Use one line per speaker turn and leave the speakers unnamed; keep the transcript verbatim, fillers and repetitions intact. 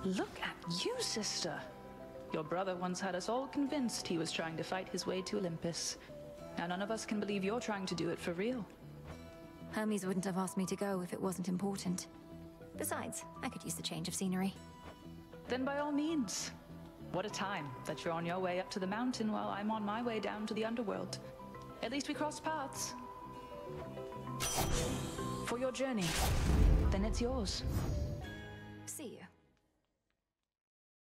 Look at you, sister. Your brother once had us all convinced he was trying to fight his way to Olympus. Now none of us can believe you're trying to do it for real.
Hermes wouldn't have asked me to go if it wasn't important. Besides, I could use the change of scenery.
Then by all means. What a time that you're on your way up to the mountain while I'm on my way down to the underworld. At least we crossed paths. For your journey, then it's yours.
See you.